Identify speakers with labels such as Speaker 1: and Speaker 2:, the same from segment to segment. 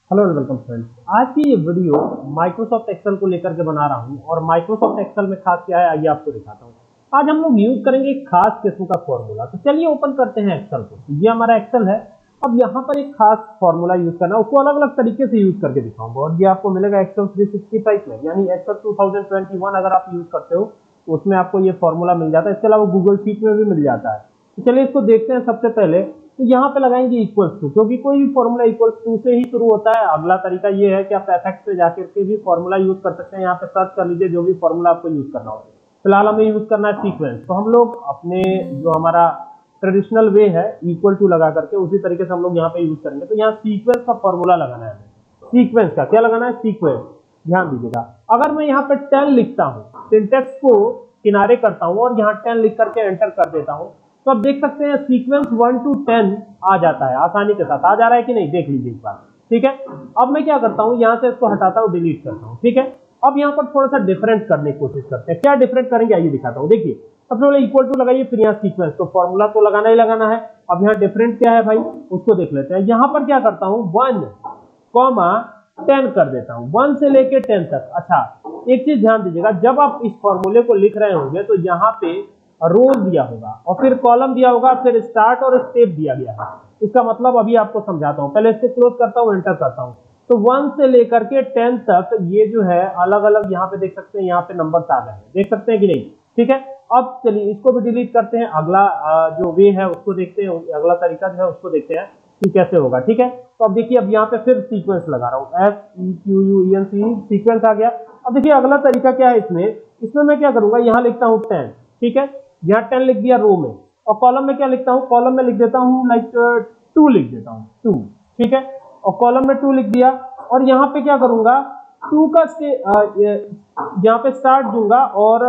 Speaker 1: Hello and welcome friends. आज की ये वीडियो माइक्रोसॉफ्ट एक्सेल को लेकर के बना रहा हूँ और माइक्रोसॉफ्ट एक्सेल में खास क्या है आइए आपको दिखाता हूँ। आज हम लोग यूज करेंगे एक खास किस्म का फॉर्मूला। तो चलिए ओपन करते हैं एक्सेल को। तो ये हमारा एक्सेल है। अब यहाँ पर एक खास फॉर्मूला यूज करना है, उसको अलग अलग तरीके से यूज करके दिखाऊंगा और ये आपको मिलेगा एक्सेल 365 में, यानी एक्सेल 2021 अगर आप यूज करते हो तो उसमें आपको ये फॉर्मूला मिल जाता है। इसके अलावा गूगल शीट में भी मिल जाता है। तो चलिए इसको देखते हैं। सबसे पहले तो यहाँ पे लगाएंगे इक्वल्स टू, क्योंकि कोई भी फॉर्मूला इक्वल्स टू से ही शुरू होता है। अगला तरीका ये है कि आप एफएक्स पे जाकर के भी फॉर्मूला यूज कर सकते हैं। यहाँ पे सर्च कर लीजिए जो भी फॉर्मूला आपको यूज करना हो। फिलहाल हमें यूज करना है सीक्वेंस। तो हम लोग अपने जो हमारा ट्रेडिशनल वे है इक्वल टू लगा करके उसी तरीके से हम लोग यहाँ पे यूज करेंगे। तो यहाँ सीक्वेंस का फॉर्मूला लगाना है। सीक्वेंस का क्या लगाना है? सीक्वेंस। ध्यान दीजिएगा, अगर मैं यहाँ पे 10 लिखता हूँ, सिंटेक्स को किनारे करता हूँ और यहाँ 10 लिख करके एंटर कर देता हूँ, तो आप देख सकते हैं सीक्वेंस 1 to 10 आ जाता है। आसानी के साथ आ जा रहा है कि नहीं, देख लीजिए एक बार। ठीक है, अब मैं क्या करता हूं, यहां से इसको हटाता हूं, डिलीट करता हूं। ठीक है, अब यहां पर थोड़ा सा डिफरेंट करने की कोशिश करते हैं। क्या डिफरेंट करेंगे आइए दिखाता हूं। देखिए, सबसे पहले इक्वल टू लगाइए, फिर यहाँ सीक्वेंस। तो फॉर्मूला तो लगाना ही लगाना है। अब यहाँ डिफरेंट क्या है भाई, उसको देख लेते हैं। यहां पर क्या करता हूं, 1, 10 कर देता हूं, 1 से लेके 10 तक। अच्छा, एक चीज ध्यान दीजिएगा, जब आप इस फॉर्मूले को लिख रहे होंगे तो यहाँ पे रोज दिया होगा और फिर कॉलम दिया होगा, फिर स्टार्ट और स्टेप दिया गया है। इसका मतलब अभी आपको समझाता हूं। पहले इसको क्लोज करता हूं, एंटर करता हूं। तो 1 से लेकर के 10 तक ये जो है अलग अलग यहाँ पे देख सकते हैं, यहाँ पे नंबर आ गए हैं, देख सकते हैं कि नहीं। ठीक है, अब चलिए इसको भी डिलीट करते हैं। अगला जो वे है उसको देखते हैं, अगला तरीका जो है उसको देखते हैं कि कैसे होगा। ठीक है, तो अब देखिए, अब यहाँ पे फिर सीक्वेंस लगा रहा हूँ, SEQUENCE, सीक्वेंस आ गया। अब देखिए अगला तरीका क्या है इसमें मैं क्या करूंगा, यहाँ लिखता हूँ 10। ठीक है, यहाँ 10 लिख दिया रो में, और कॉलम में क्या लिखता हूँ, कॉलम में लिख देता हूँ लाइक 2 लिख देता हूँ, 2। ठीक है, और कॉलम में 2 लिख दिया, और यहाँ पे क्या करूंगा, 2 का यहाँ पे स्टार्ट दूंगा और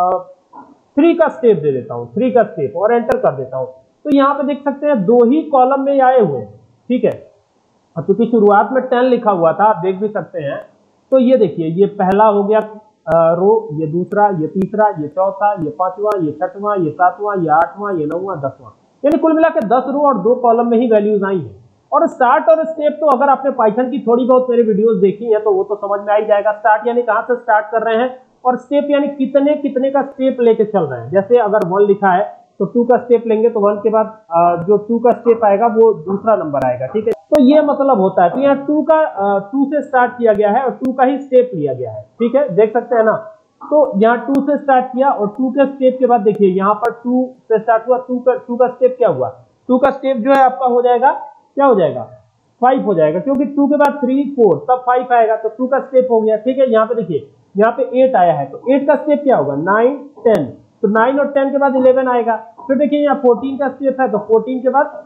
Speaker 1: 3 का स्टेप दे देता हूँ, 3 का स्टेप, और एंटर कर देता हूँ। तो यहाँ पे देख सकते हैं 2 ही कॉलम में आए हुए हैं। ठीक है, क्योंकि शुरुआत में 10 लिखा हुआ था, आप देख भी सकते हैं। तो ये देखिए, ये पहला हो गया रो, ये दूसरा, ये तीसरा, ये चौथा, ये पांचवा, ये छठवां, ये सातवां, ये आठवां, ये नौवां, 10वां, यानी कुल मिलाकर 10 रो और 2 कॉलम में ही वैल्यूज आई हैं। और स्टार्ट और स्टेप तो अगर आपने पाइथन की थोड़ी बहुत मेरे वीडियोस देखी है तो वो तो समझ में आ ही जाएगा। स्टार्ट यानी कहां से स्टार्ट कर रहे हैं, और स्टेप यानी कितने कितने का स्टेप लेके चल रहे हैं। जैसे अगर 1 लिखा है तो 2 का स्टेप लेंगे, तो 1 के बाद जो 2 का स्टेप आएगा वो दूसरा नंबर आएगा। ठीक है, तो ये मतलब होता है। तो यहाँ 2 से स्टार्ट किया गया है और 2 का ही स्टेप लिया गया है। ठीक है, देख सकते हैं ना। तो यहाँ 2 से स्टार्ट किया और 2 के स्टेप के बाद देखिए यहाँ पर 2 से स्टार्ट हुआ, 2 का स्टेप क्या हुआ, 2 का स्टेप जो है आपका हो जाएगा, क्या हो जाएगा, 5 हो जाएगा, क्योंकि 2 के बाद 3, 4 तब 5 आएगा, तो 2 का स्टेप हो गया। ठीक है, यहाँ पे देखिए, यहाँ पे 8 आया है, तो 8 का स्टेप क्या होगा, 9, 10, तो 9 और 10 के बाद 11 आएगा। फिर देखिए यहाँ 14 का स्टेप है, तो 14 के बाद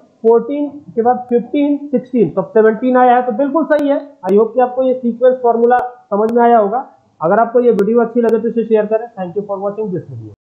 Speaker 1: 15, 16, तो 17 आया है, तो बिल्कुल सही है। आई होप कि आपको ये सीक्वेंस फॉर्मूला समझ में आया होगा। अगर आपको ये वीडियो अच्छी लगे तो इसे शेयर करें। Thank you for watching this video.